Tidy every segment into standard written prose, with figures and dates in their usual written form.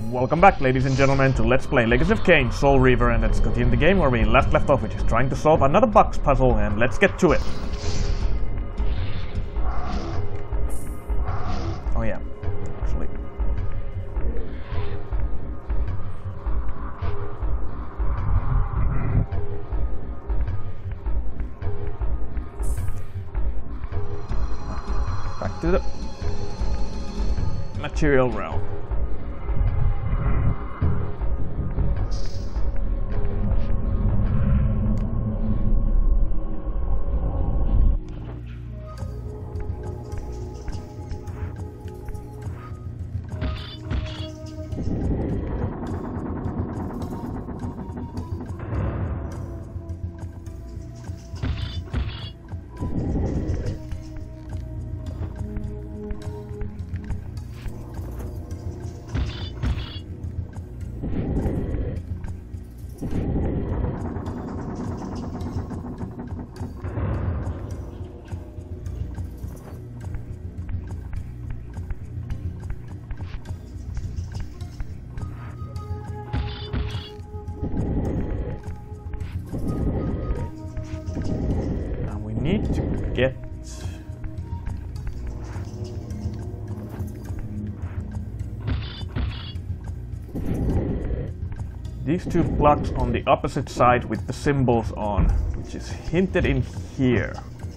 Welcome back, ladies and gentlemen, to Let's Play Legacy of Kain, Soul Reaver, and let's continue the game where we last left off, which is trying to solve another box puzzle, and let's get to it. Oh yeah, actually. Back to the material realm. Need to get these two blocks on the opposite side with the symbols on, which is hinted in here.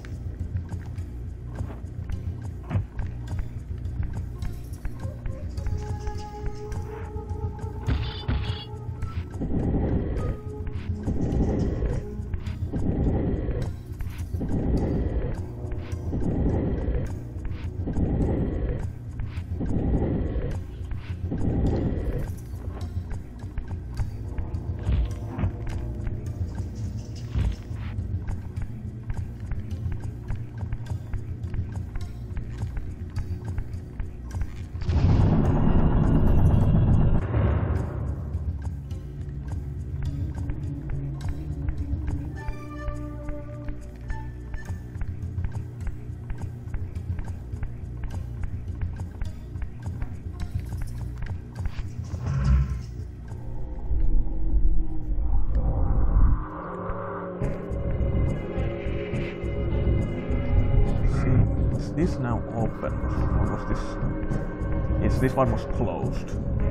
This now open, or was this? Yes, this one was closed.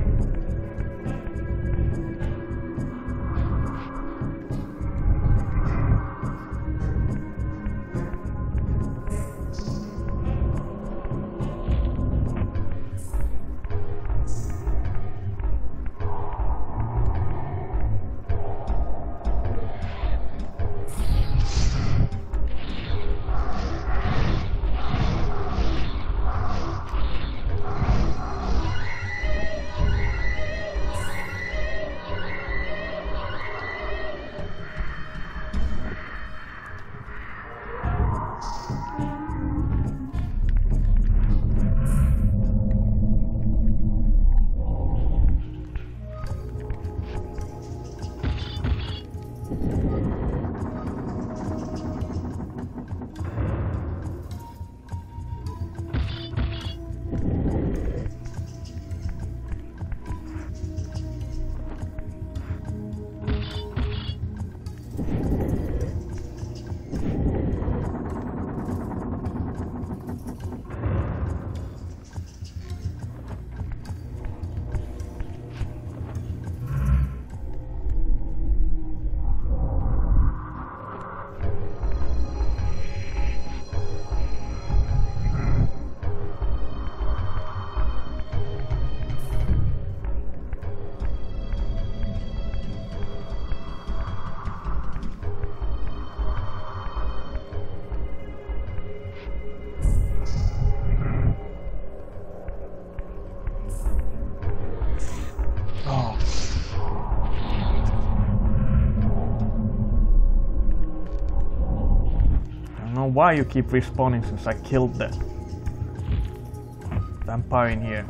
Why you keep respawning since I killed the vampire in here.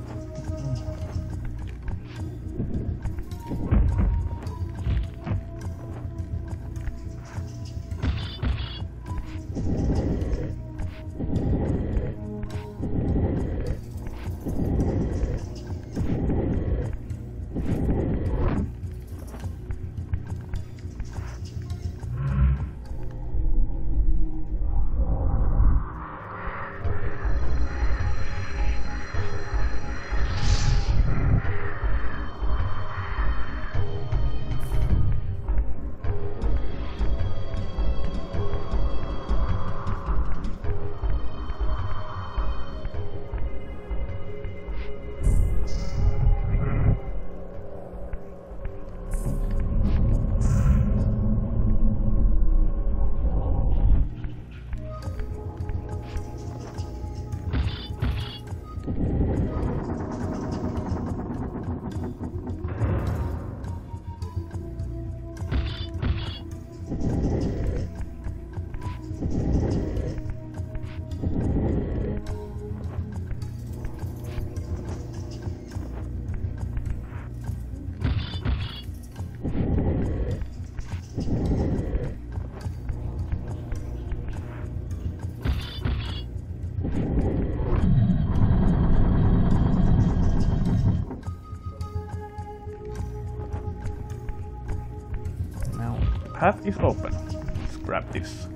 path is open. Let's grab this.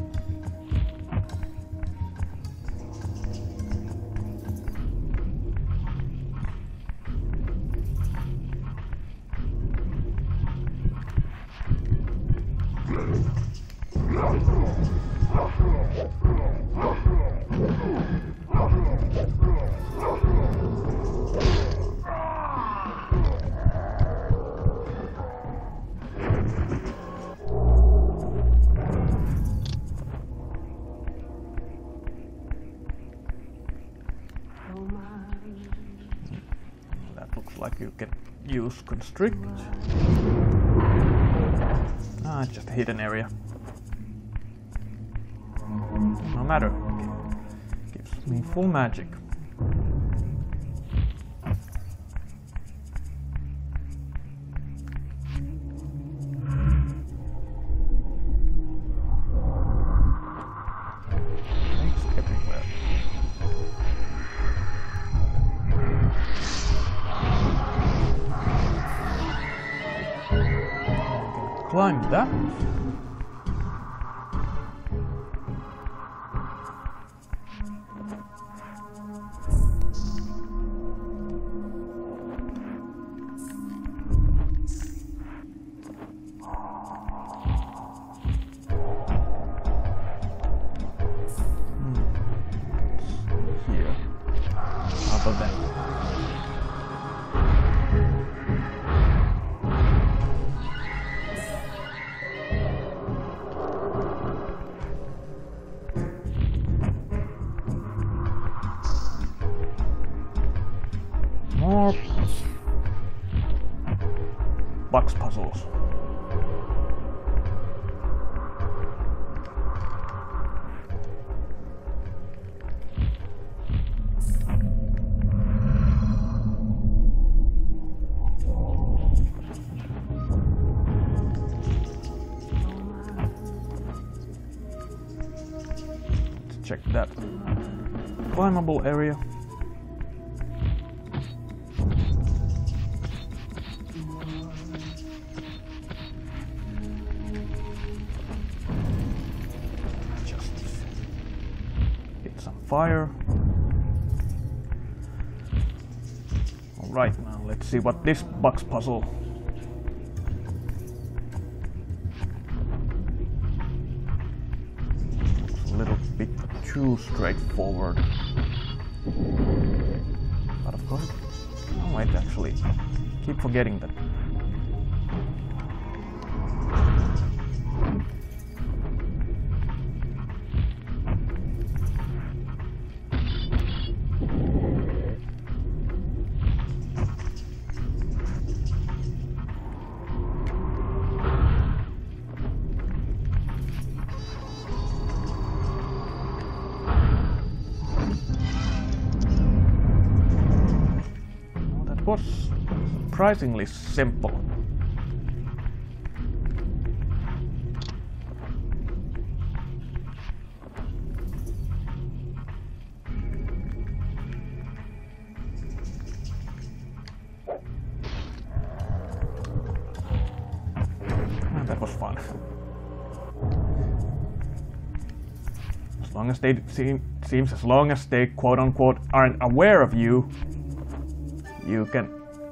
Like you can use constrict. Ah, it's just a hidden area. No matter. Gives me full magic. Climb that. Here. Other than more box puzzles. Let's check that climbable area. Fire. Alright, now let's see what this box puzzle. Looks a little bit too straightforward. But of course, I might actually keep forgetting that. Was surprisingly simple. That was fun. As long as they seems as long as they quote unquote aren't aware of you, you can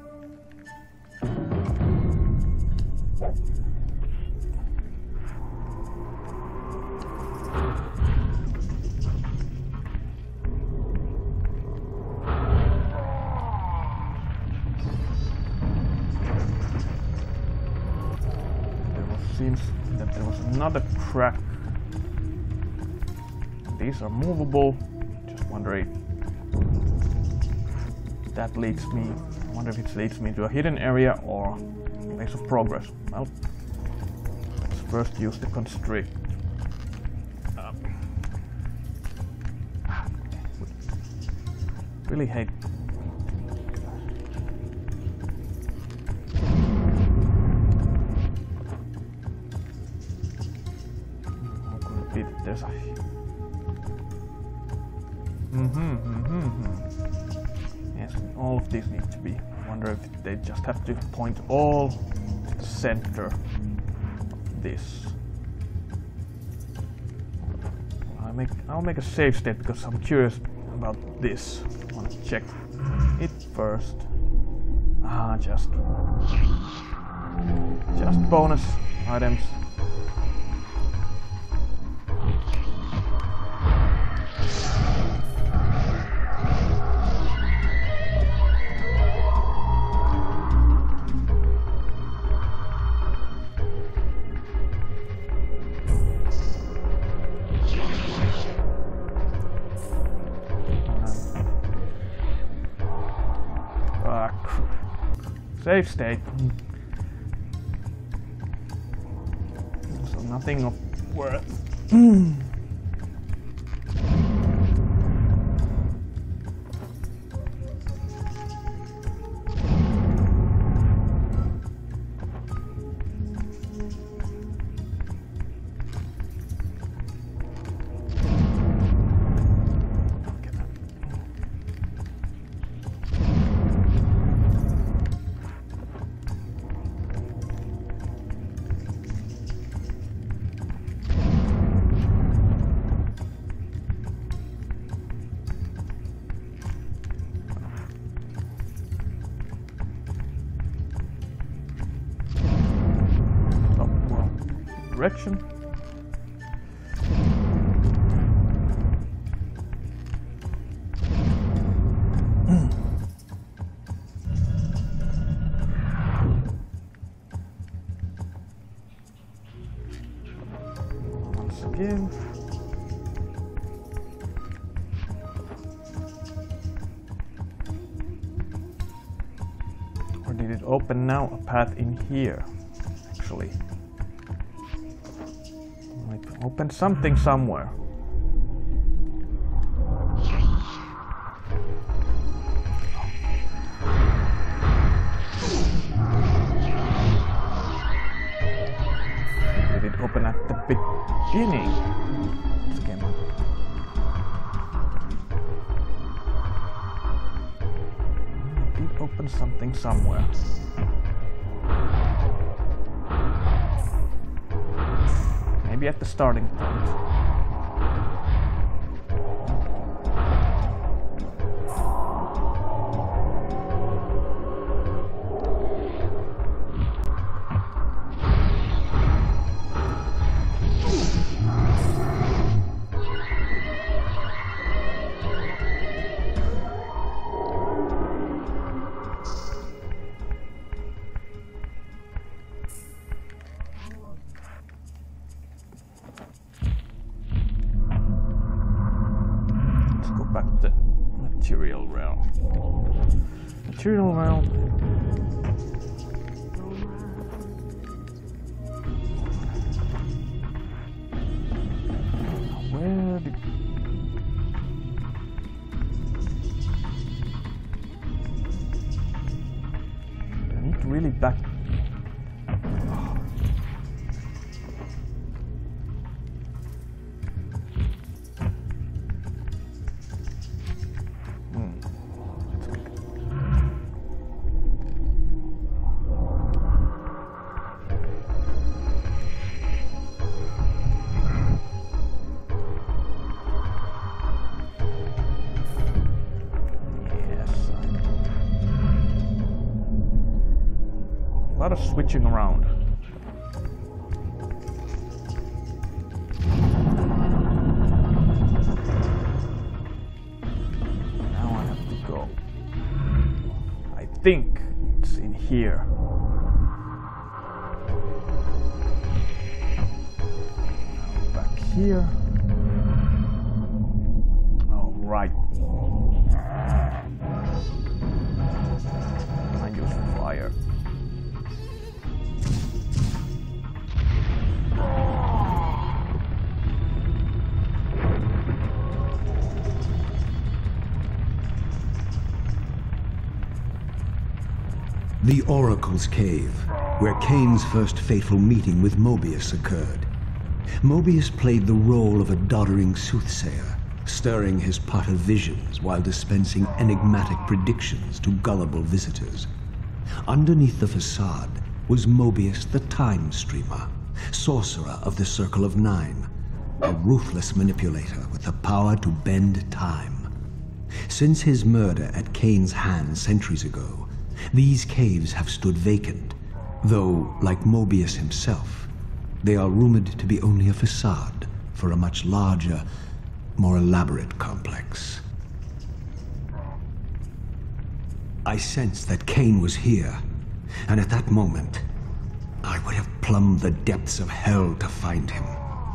seems that there was another crack. These are movable. Just wondering. That leads me. I wonder if it leads me to a hidden area or place of progress. Well, let's first use the constrict. Really hate. How could it be that there's a. Yes, all of these need to be. I wonder if they just have to point all to the center of this. I'll make a save state because I'm curious about this. I want to check it first. Just bonus items. Save state. So nothing of worth. Direction. Once again. Or did it open now a path in here? Actually. Open something somewhere. Did it open at the beginning? Again. It did open something somewhere. Maybe at the starting point. Back to material realm. Material realm. Where did... I need to really back... A lot of switching around. Now I have to go. I think it's in here. Now back here. Oh, right. I use fire. The Oracle's Cave, where Kain's first fateful meeting with Mobieus occurred. Mobius played the role of a doddering soothsayer, stirring his pot of visions while dispensing enigmatic predictions to gullible visitors. Underneath the facade was Mobius the Time Streamer, sorcerer of the Circle of Nine, a ruthless manipulator with the power to bend time. Since his murder at Kain's hands centuries ago, these caves have stood vacant, though, like Mobius himself, they are rumored to be only a facade for a much larger, more elaborate complex. I sensed that Kain was here, and at that moment, I would have plumbed the depths of hell to find him.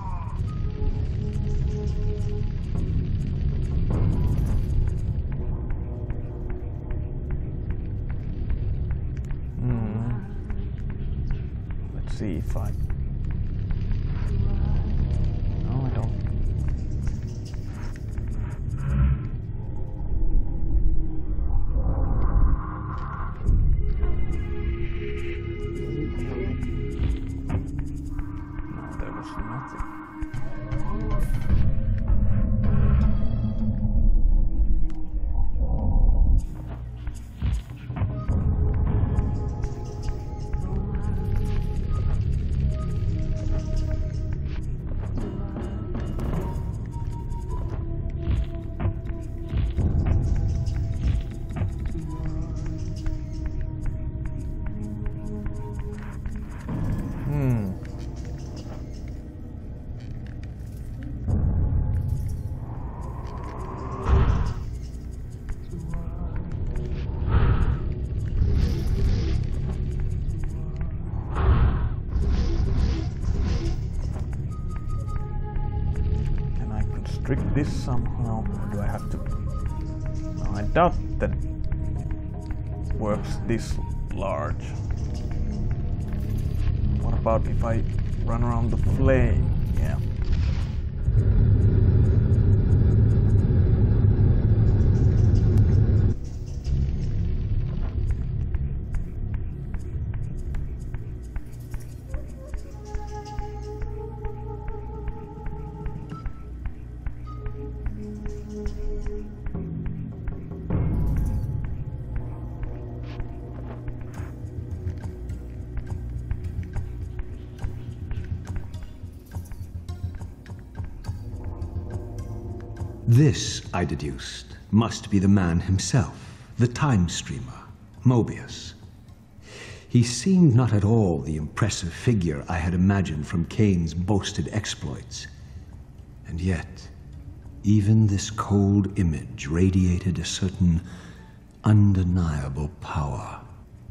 Let's see if I... No, I don't. No, there was nothing. Restrict this somehow, or do I have to... No, I doubt that it works this large. What about if I run around the flame? Yeah. This, I deduced, must be the man himself, the time streamer, Mobius. He seemed not at all the impressive figure I had imagined from Kain's boasted exploits. And yet, even this cold image radiated a certain undeniable power.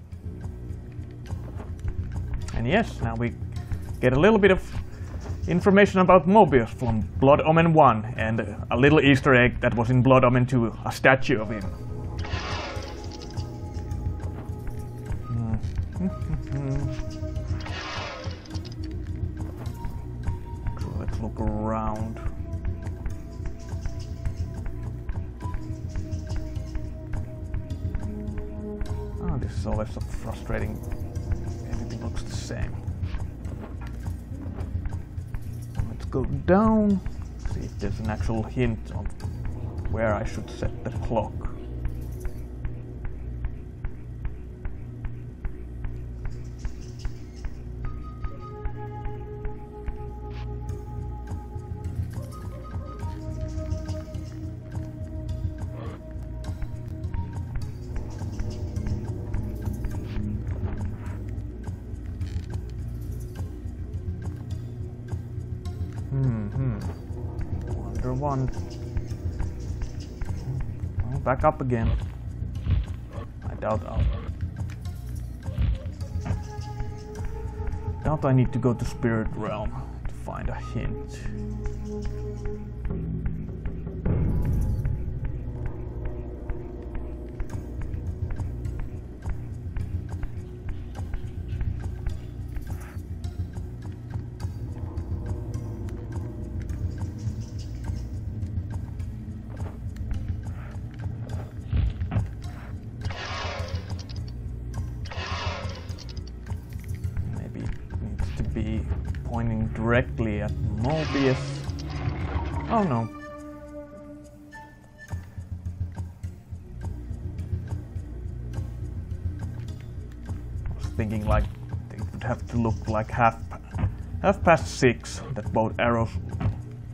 And yes, now we get a little bit of information about Mobius from Blood Omen 1 and a little Easter egg that was in Blood Omen 2, a statue of him. So let's look around. Oh, this is always so frustrating. Everything looks the same. Go down, see if there's an actual hint on where I should set the clock. Wonder one. Oh, back up again. I doubt I need to go to Spirit Realm to find a hint. Be pointing directly at Mobius. Oh no. I was thinking like it would have to look like half past 6 that both arrows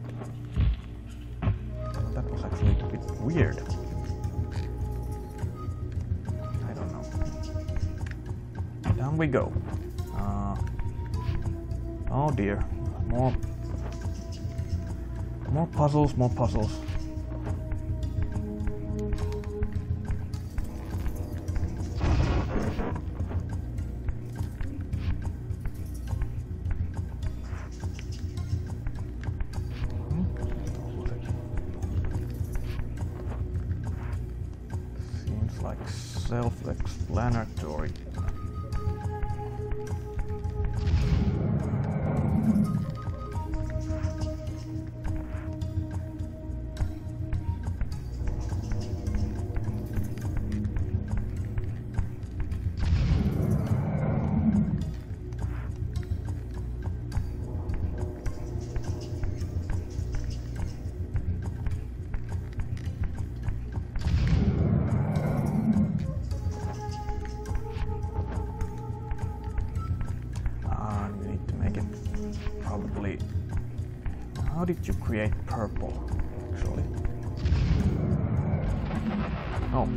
Weird. I don't know. Down we go. Oh dear. More puzzles, more puzzles. Seems like self-explanatory. How did you create purple, actually? Oh.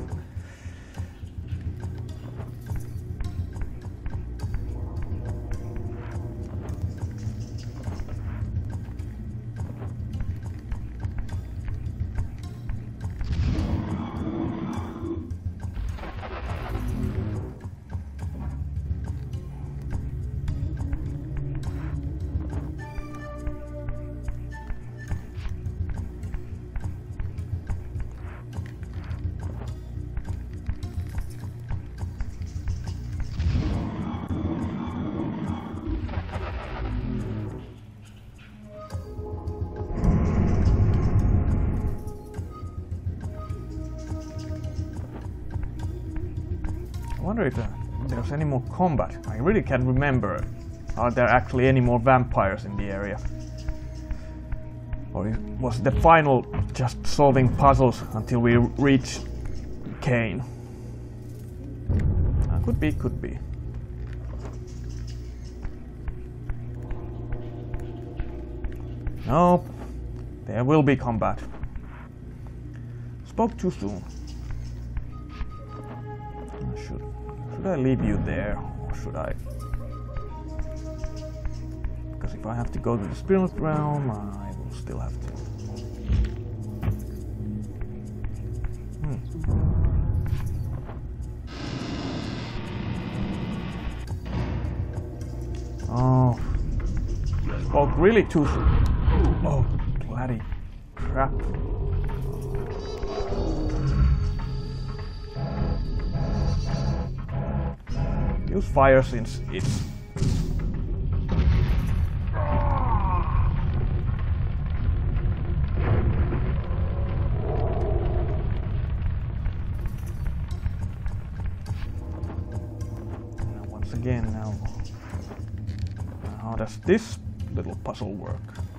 I wonder if there's any more combat. I really can't remember. Are there actually any more vampires in the area? Or was the final just solving puzzles until we reach Kain? Could be, could be. Nope. There will be combat. Spoke too soon. Should I leave you there, or should I? Because if I have to go to the spirit realm, I will still have to. Oh, spoke really too soon. Oh, bloody crap. Use fire since it's... Now once again, how does this little puzzle work?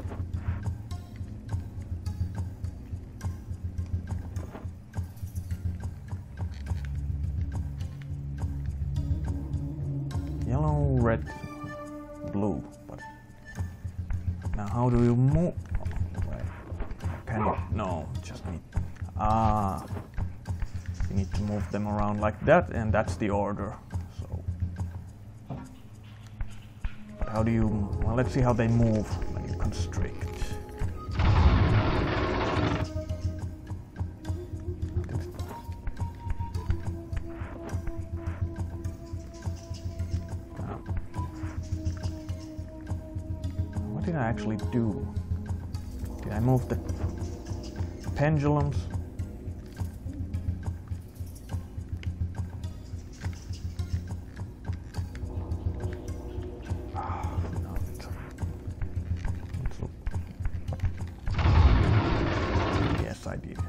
Yellow, red, blue. But now how do you move? Oh, wait. Can you? No, just need. You need to move them around like that, and that's the order. So, but how do you? Well, let's see how they move when you constrict. What did I actually do? Did I move the pendulums? Yes, I did.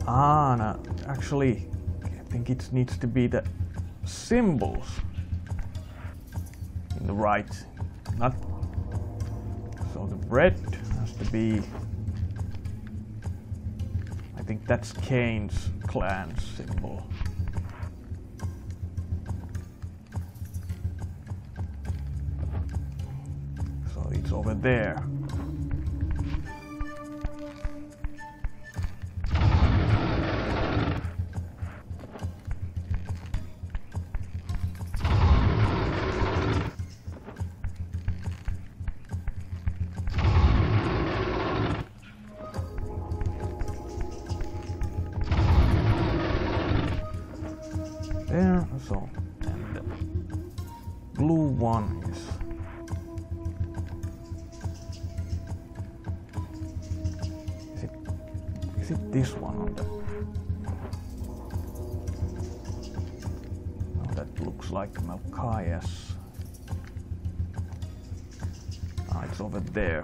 Ah, no, actually, I think it needs to be the symbols in the right, not. So the red has to be. I think that's Kain's clan symbol. So it's over there. There, so, and the blue one is it this one on the, oh, that looks like Malchias. Ah, it's over there.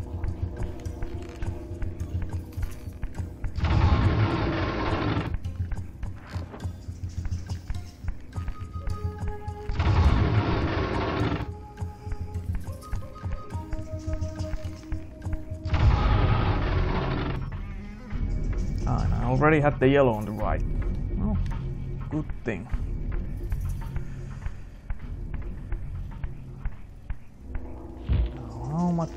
Already had the yellow on the right. Oh, good thing. How much?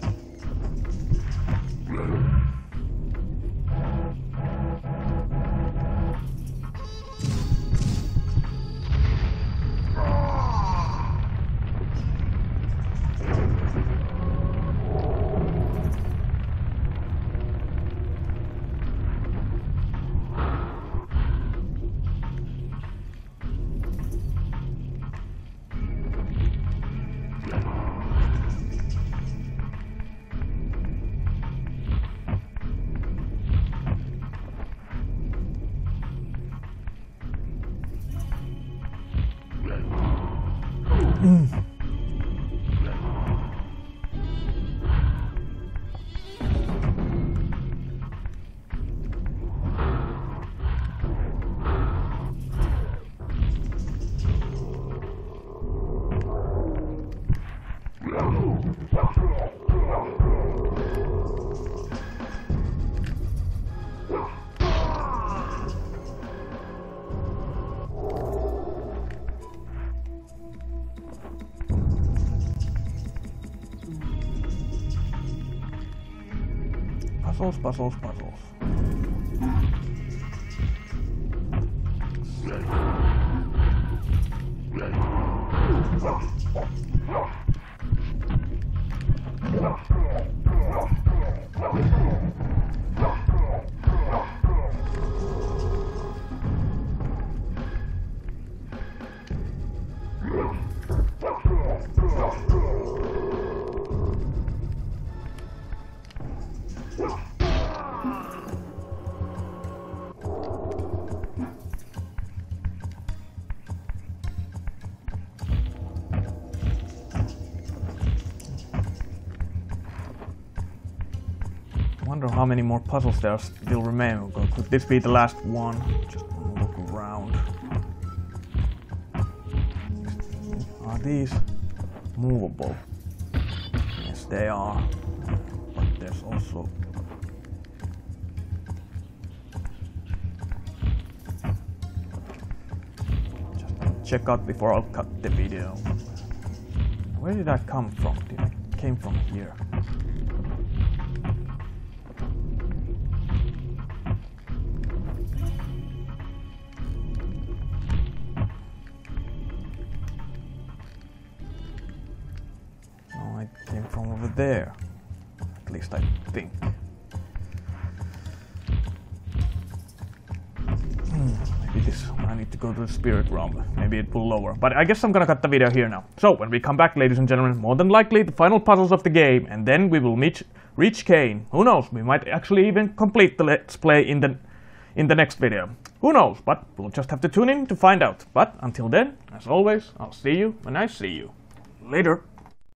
Puzzles. Wonder how many more puzzles there still remain. Could this be the last one? Just look around. Are these movable? Yes, they are. But there's also... Just check out before I'll cut the video. Where did I come from? I came from here. From over there, at least I think. Maybe this, I need to go to the spirit realm, maybe it will lower, but I guess I'm gonna cut the video here now. So when we come back, ladies and gentlemen, more than likely the final puzzles of the game, and then we will reach Kain. Who knows, we might actually even complete the let's play in the next video. Who knows, but we'll just have to tune in to find out. But until then, as always, I'll see you when I see you. Later.